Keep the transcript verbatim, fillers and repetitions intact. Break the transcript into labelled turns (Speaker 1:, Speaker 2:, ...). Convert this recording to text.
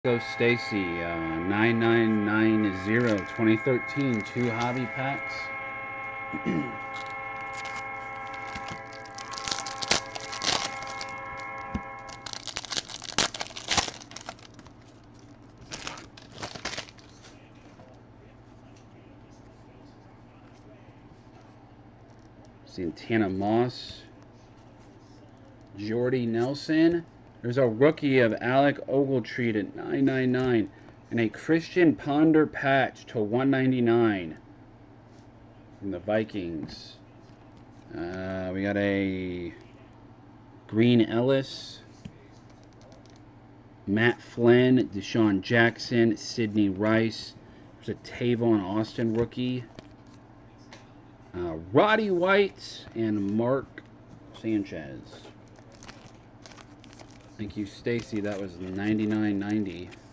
Speaker 1: Go Stacy, uh, nine nine nine zero, twenty thirteen, two hobby packs. Santana Moss, Jordy Nelson. There's a rookie of Alec Ogletree at nine ninety-nine, and a Christian Ponder patch to one ninety-nine from the Vikings. Uh, we got a Green Ellis, Matt Flynn, Deshaun Jackson, Sidney Rice. There's a Tavon Austin rookie. Uh, Roddy White and Mark Sanchez. Thank you, Stacy. That was ninety-nine ninety.